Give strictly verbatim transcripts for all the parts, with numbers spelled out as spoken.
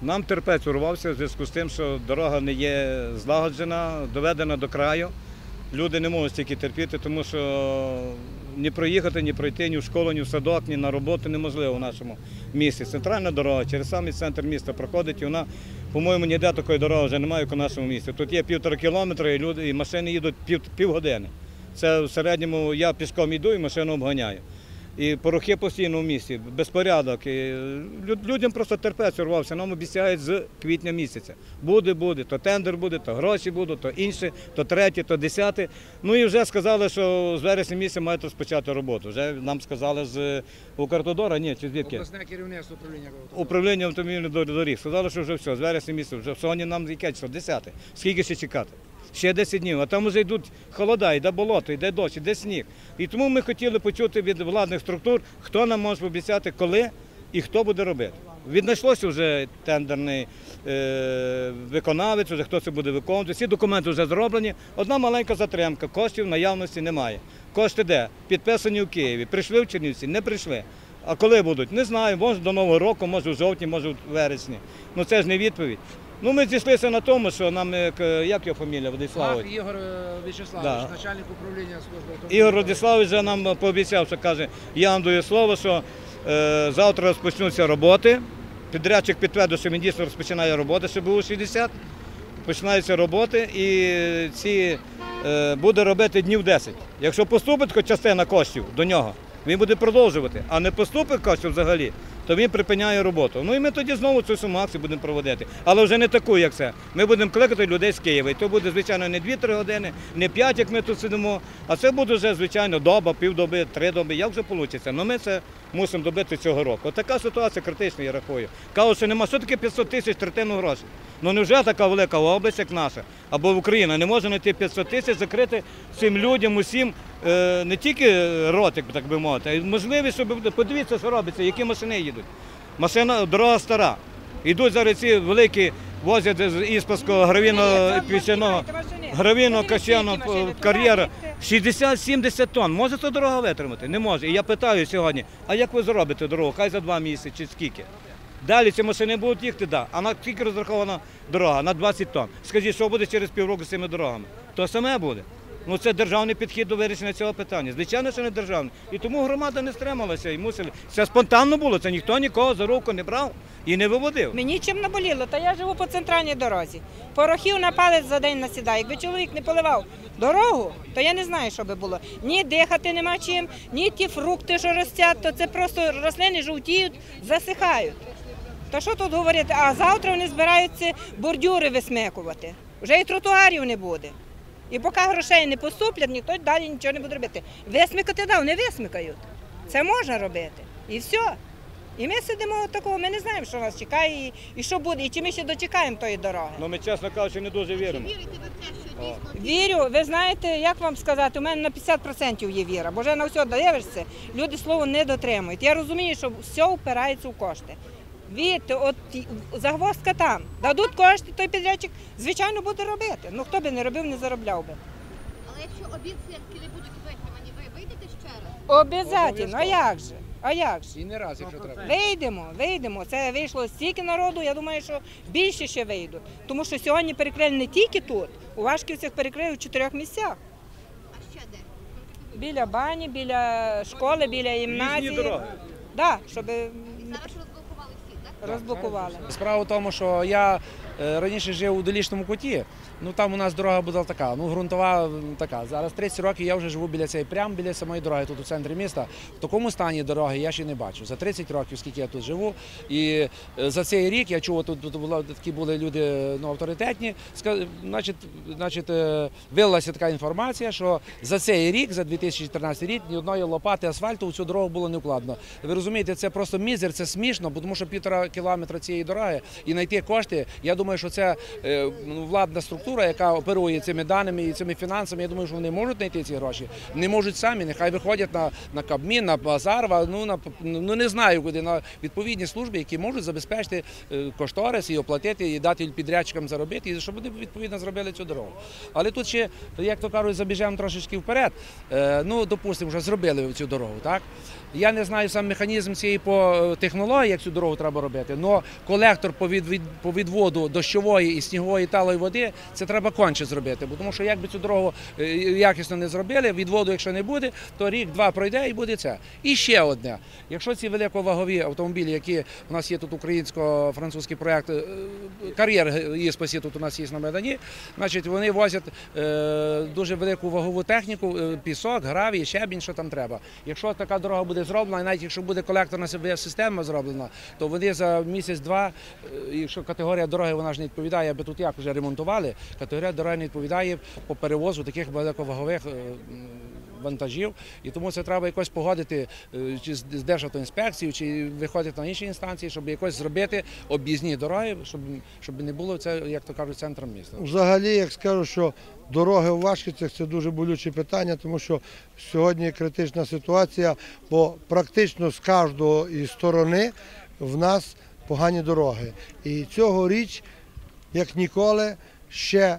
Нам терпець урвався в зв'язку з тим, що дорога не є злагоджена, доведена до краю. Люди не можуть стільки терпіти, тому що ні проїхати, ні пройти, ні в школу, ні в садок, ні на роботу неможливо в нашому місті. Центральна дорога через самий центр міста проходить, і вона, по-моєму, ніде такої дороги вже немає, як у нашому місті. Тут є півтора кілометра, і люди, і машини їдуть пів, півгодини. Це в середньому я пішком йду і машину обганяю. І порухи постійно в місті, безпорядок. І людям просто терпець урвався, нам обіцяють з квітня місяця. Буде, буде, то тендер буде, то гроші будуть, то інше, то третє, то десяте. Ну і вже сказали, що з вересня місяця мають розпочати роботу. Вже нам сказали з Укравтодора, ні, чи звідки? Обласне керівництво управління. Управління автомобільних доріг. Сказали, що вже все, з вересня місяця, вже сьогодні нам яке число, десяте. Скільки ще чекати? Ще десять днів, а там вже йдуть холода, йде болото, йде дощ, йде сніг. І тому ми хотіли почути від владних структур, хто нам може пообіцяти, коли і хто буде робити. Віднайшлося вже тендерний е, виконавець, вже хто це буде виконувати. Всі документи вже зроблені. Одна маленька затримка, коштів наявності немає. Кошти де? Підписані в Києві. Прийшли в Чернівці? Не прийшли. А коли будуть? Не знаю, може до Нового року, може в жовтні, може в вересні. Ну це ж не відповідь. Ну, ми зійшлися на тому, що нам, як його фамілія, Владиславович? Так, Ігор В'ячеславович, Да. начальник управління служби автомобільних. Ігор Владиславович вже нам пообіцяв, що каже, я вам даю слово, що е, завтра розпочнуться роботи. Підрядчик підтвердив, що він дійсно розпочинає роботи, ще було шістдесят. Починаються роботи і ці е, буде робити днів десять. Якщо поступить хоч частина коштів до нього, він буде продовжувати, а не поступить коштів взагалі, то він припиняє роботу. Ну і ми тоді знову цю саму акцію будемо проводити. Але вже не таку, як це. Ми будемо кликати людей з Києва. І то буде, звичайно, не дві-три години, не п'ять, як ми тут сидимо, а це буде вже, звичайно, доба, півдоби, три доби, як вже вийде. Але ми це мусимо добити цього року. От така ситуація критична, я рахую. Кажуть, що нема, що таке п'ятсот тисяч третину грошей? Ну невже така велика область, як наша, або Україна, не може знайти п'ятсот тисяч, закрити цим людям, усім, е, не тільки ротик, так би мовити, а й можливість, щоб, подивіться, що робиться, які машини їдуть. Машина, дорога стара. Йдуть зараз ці великі, возять з Іспанського гравійно-піщаного, гравійно-кащаного кар'єра. шістдесят-сімдесят тонн. Може ця дорога витримати? Не може. І я питаю сьогодні, а як ви зробите дорогу? Хай за два місяці чи скільки? Далі ці машини будуть їхати, да. А на скільки розрахована дорога? На двадцять тонн. Скажіть, що буде через півроку з цими дорогами? То саме буде. Ну це державний підхід до вирішення цього питання. Звичайно, що не державний. І тому громада не стрималася і мусили. Це спонтанно було, це ніхто нікого за руку не брав і не виводив. Мені чим наболіло, та я живу по центральній дорозі. Порохів на палець за день насідає. Якби чоловік не поливав дорогу, то я не знаю, що би було. Ні дихати нема чим, ні ті фрукти, що ростять, то це просто рослини жовтіють, засихають. То що тут говорити? А завтра вони збираються бордюри висмикувати. Вже і тротуарів не буде. І поки грошей не поступлять, ніхто далі нічого не буде робити. Висмикати, да, вони висмикають. Це можна робити. І все. І ми сидимо такого, ми не знаємо, що нас чекає і, і що буде, і чи ми ще дочекаємо тої дороги. Ну ми, чесно кажучи, не дуже віримо. Вірю, ви знаєте, як вам сказати, у мене на п'ятдесят відсотків є віра, бо вже на все дивишся, люди слово не дотримують. Я розумію, що все впирається в кошти. Вірте, от загвоздка там. Дадуть кошти, той підрядчик, звичайно, буде робити. Ну хто би не робив, не заробляв би. Але якщо обіцянки не будуть витримані, ви вийдете ще раз? Обов'язково, а як же? А як же? І не раз, якщо треба. Вийдемо, вийдемо. Це вийшло стільки народу, я думаю, що більше ще вийдуть. Тому що сьогодні перекрили не тільки тут, у Вашківцях перекрили в чотирьох місцях. А ще де? Біля бані, біля школи, біля гімназії. Різні дороги. Так, щоб Зараз розблокували всі, так? розблокували. Справа в тому, що я е, раніше жив у Долішному куті, ну там у нас дорога була така, ну ґрунтова така. Зараз тридцять років я вже живу біля цієї, прямо біля самої дороги, тут у центрі міста. В такому стані дороги я ще не бачу. За тридцять років, скільки я тут живу, і е, за цей рік я чув, тут, тут була, такі були люди ну, авторитетні, сказ, значить, значить е, вилилася така інформація, що за цей рік, за дві тисячі чотирнадцятий рік, ні одної лопати асфальту у цю дорогу було не вкладено. Ви розумієте, це просто мізер, це смішно, тому що півтора кілометра цієї дороги і знайти кошти, я думаю, думаю, що це е, ну, владна структура, яка оперує цими даними і цими фінансами. Я думаю, що вони можуть знайти ці гроші. Не можуть самі, нехай виходять на, на Кабмін, на Базарова, ну, на, ну не знаю куди, на відповідні служби, які можуть забезпечити е, кошторис і оплатити, і дати підрядчикам заробити, і щоб вони відповідно зробили цю дорогу. Але тут ще, як то кажуть, забіжемо трошечки вперед. Е, ну, допустимо, вже зробили цю дорогу, так? Я не знаю сам механізм цієї по технології, як цю дорогу треба робити, але колектор по, від, по відводу дощової і снігової талої води, це треба конче зробити, бо тому що якби цю дорогу якісно не зробили, відводу якщо не буде, то рік-два пройде і буде це. І ще одне, якщо ці великовагові автомобілі, які у нас є тут українсько-французький проєкт, кар'єр є спасі тут у нас є на Майдані, значить вони возять е, дуже велику вагову техніку, пісок, гравій, щебінь, що там треба. Якщо така дорога буде зроблена, і навіть якщо буде колекторна система зроблена, то вони за місяць-два, якщо категорія дороги вона ж не відповідає, аби тут як вже ремонтували, категорія дороги не відповідає по перевозу таких великовагових вантажів, і тому це треба якось погодити чи з Державтоінспекцією, чи виходити на інші інстанції, щоб якось зробити об'їзні дороги, щоб, щоб не було це, як то кажуть, центром міста. Взагалі, як скажу, що дороги у Вашківцях – це дуже болюче питання, тому що сьогодні критична ситуація, бо практично з кожної сторони в нас погані дороги. І цьогоріч, як ніколи, ще,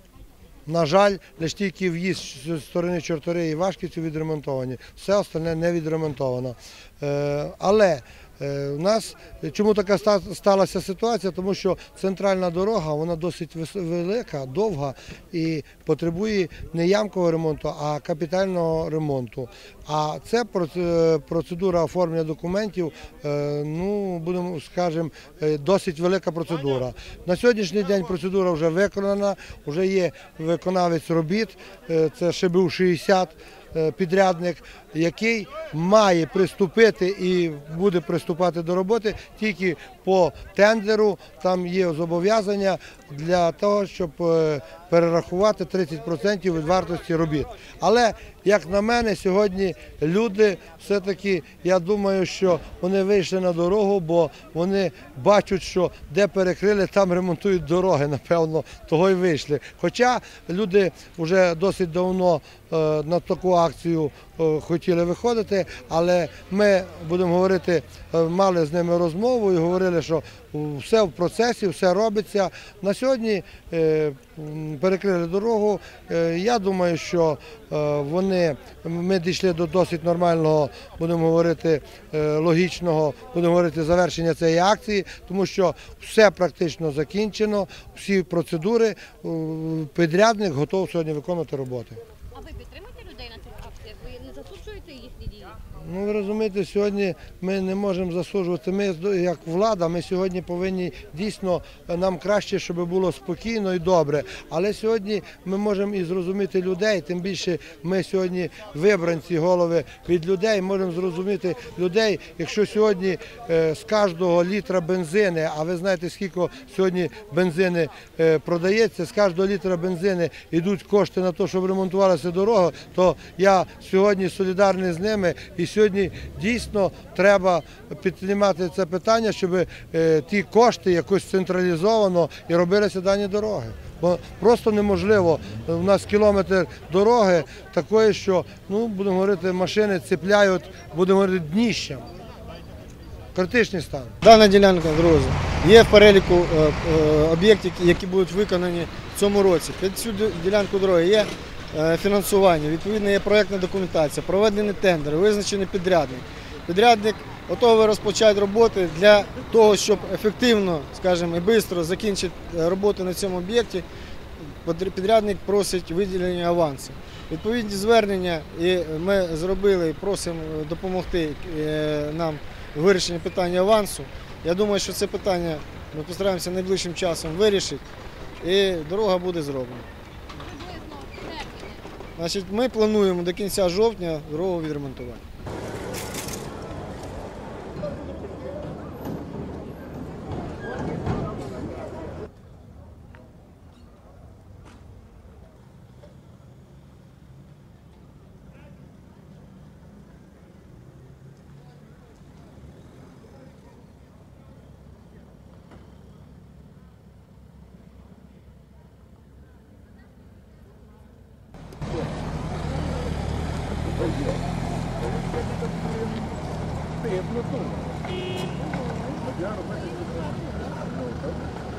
на жаль, лише тільки в'їзд з сторони Чортори і Вашківців відремонтовані. Все остальне не відремонтовано. Але у нас, чому така сталася ситуація? Тому що центральна дорога, вона досить велика, довга і потребує не ямкового ремонту, а капітального ремонту. А це процедура оформлення документів, ну, будемо, скажемо, досить велика процедура. На сьогоднішній день процедура вже виконана, вже є виконавець робіт, це Ш Б У шістдесят. Підрядник, який має приступити і буде приступати до роботи тільки по тендеру, там є зобов'язання для того, щоб перерахувати тридцять відсотків від вартості робіт. Але, як на мене, сьогодні люди все-таки, я думаю, що вони вийшли на дорогу, бо вони бачать, що де перекрили, там ремонтують дороги, напевно, того й вийшли. Хоча люди вже досить давно на таку акцію хотіли виходити, але ми, будемо говорити, мали з ними розмову і говорили, що все в процесі, все робиться. На сьогодні перекрили дорогу. Я думаю, що вони, ми дійшли до досить нормального, будемо говорити, логічного, будемо говорити, завершення цієї акції, тому що все практично закінчено, всі процедури, підрядник готовий сьогодні виконувати роботи. А ви підтримуєте людей на цих акціях? Ви не засуджуєте їхні дії? Ну, ви розумієте, сьогодні ми не можемо засуджувати. Ми, як влада, ми сьогодні повинні дійсно, нам краще, щоб було спокійно і добре. Але сьогодні ми можемо і зрозуміти людей, тим більше ми сьогодні вибранці, голови від людей, можемо зрозуміти людей, якщо сьогодні е, з кожного літра бензини, а ви знаєте, скільки сьогодні бензини е, продається, з кожного літра бензини йдуть кошти на те, щоб ремонтувалася дорога, то я сьогодні солідарний з ними. І сьогодні дійсно треба піднімати це питання, щоб е, ті кошти якось централізовано і робилися дані дороги. Бо просто неможливо. У нас кілометр дороги такої, що, ну, будемо говорити, машини цепляють, будемо говорити, дніщем. Критичний стан. Дана ділянка, друзі, є в переліку е, е, об'єктів, які будуть виконані в цьому році. Під цю ділянку дороги є фінансування, відповідно є проєктна документація, проведені тендери, визначений підрядник. Підрядник готовий розпочати роботи для того, щоб ефективно, скажімо, і швидко закінчити роботи на цьому об'єкті. Підрядник просить виділення авансу. Відповідні звернення і ми зробили і просимо допомогти нам в вирішенні питання авансу. Я думаю, що це питання ми постараємося найближчим часом вирішити і дорога буде зроблена. Значить, ми плануємо до кінця жовтня дорогу відремонтувати. потрібно думати. Я робити